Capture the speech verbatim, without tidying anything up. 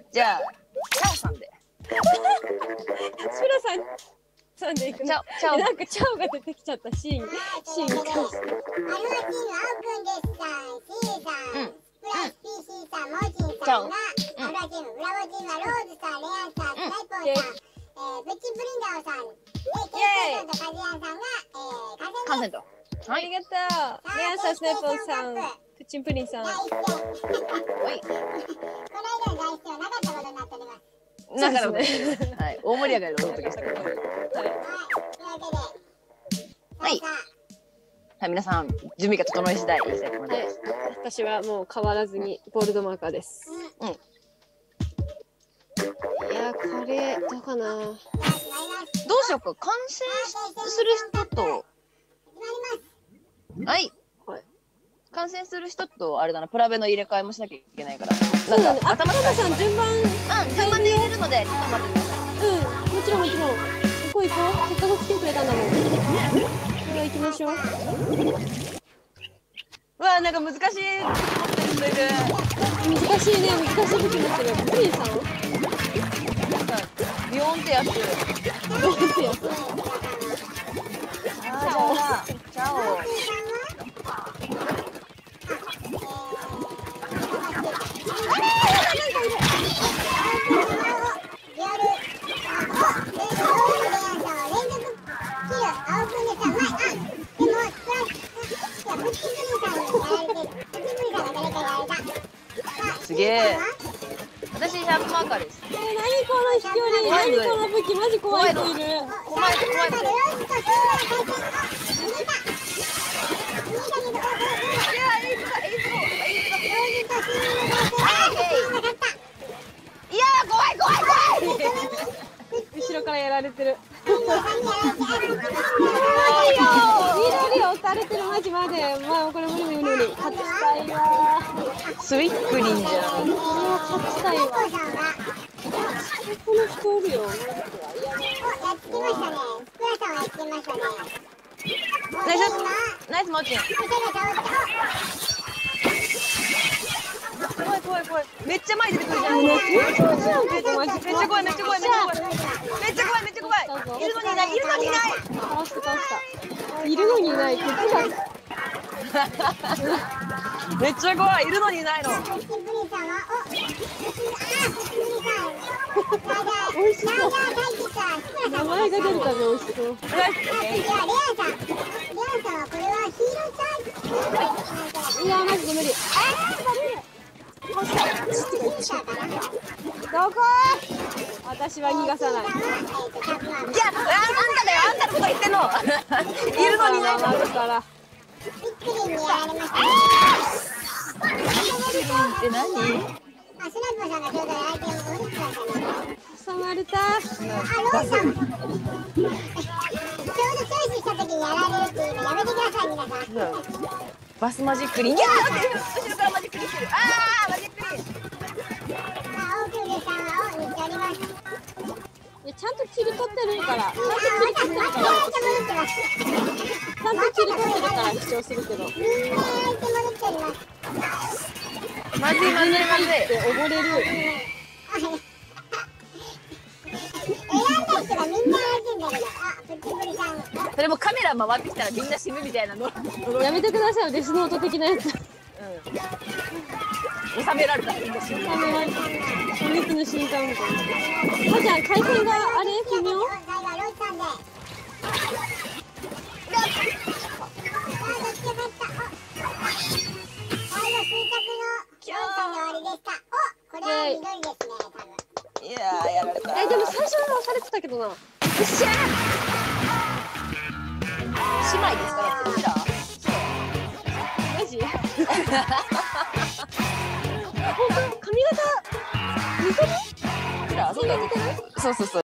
じゃあチャオさんで。 スプラさんさんでいくの。 チャオチャオ。 なんかチャオが出てきちゃったシーンシーンに関して。 アルファチーム、青くんですさん、シーさん、プラス ピーシー さん、モーチンさんが、アルファチーム、ブラボーチームはローズさん、レアンさん、スナイポンさん、えー、プチプリンダオさん、で、ケイさんとカジアンさんが、えー、 カンセント。 ありがとう。レアンさん、スナイポンさん、プチンプリンさん。 第一戦。この間の第一戦はなかったことになっております。 だからね。はい、大盛り上がりのお届けしてくれます。 はい。というわけで、 はい。はい、皆さん準備が整い次第いきたいと思います。 私はもう変わらずにゴールドマーカーです。 うん。 いやー、カレーどうかな。 どうしようか。完成する人と、はい。完成する人とあれだな、プラベの入れ替えもしなきゃいけないから。 そうだね。あ、頭さん順番。 うん、順番で入れるのでちょっと待ってください。 うん、もちろんもちろん。行こう行こう。せっかく来てくれたんだもん。では行きましょう。 うわ、なんか難しい。 難しいね、難しい時になってる。プリンさん？ なんかビヨンってやつ。 ビヨンってやつ。 あー、じゃあ、チャオ。すげえ。私シャープマーカーです。 えー、何この飛距離、何この武器、マジ怖い人いる。 怖い怖い怖い。いやー、怖い怖い怖い。 後ろからやられてる。 緑を押されてる、マジまで。まあこれ無理無理無理。勝ちたいわ。 スイックリンじゃん。 これは勝ちたいわ。この人おるよ。 やってましたね。スプラさんはやってましたね。 ナイスナイスモーチン。怖い怖い怖い。めっちゃ前出てくるじゃん。めっちゃ怖いめっちゃ怖いめっちゃ怖いめっちゃ怖いめっちゃ怖いめっちゃ怖いめっちゃ怖い。いるのにいないいるのにいない。 倒した倒した。いるのにいない。鉄が。 めっちゃ怖い。いるのにいないの。 美味しそう。名前が出るたび美味しそう。 じゃあレアさん、レアさんはこれはヒーローチャージ。 いやマジで無理。どこ？私は逃がさない。いや、 あんただよ。あんたのこと言ってんの。いるのにいないの。 あるから。 ビックリンにやられました。 え、何？ あ、スナイパーさんがちょうどアイテムを持ってきましたね。 挟まれた。 あ、ローさん。ちょうどチョイスした時にやられるっていうのやめてください、皆さん。 バスマジックリン。いやー、後ろからマジックリンしてる。あー、マジックリン。 あ、オープンでさんはを塗っております。 ちゃんと切り取ってるから。ちゃんと切り取ってるから。ちゃんと切り取ってるから主張するけど。 みんなアイテム持っております。 まずいまずいまずい。 って溺れる。 選んだ人がみんなアイテムだけど、あ、プチプリさん。 それもカメラ回ってきたらみんな死ぬみたいなの。 やめてくださいよ、デスノート的なやつ。 収められた。みんな死ぬ。 収められた。衝撃の瞬間みたいな。まじゃん、回線があれ微妙。 最後はロイさんで。あ、どっちが勝った。最後、垂直のロイさんで終わりでした。お、これは緑ですね、多分。 いやー、やられた。 え、でも最初は押されてたけどな。よっしゃー。 姉妹ですからって見た？ マジ？本当髪型似てる？ そうそうそう。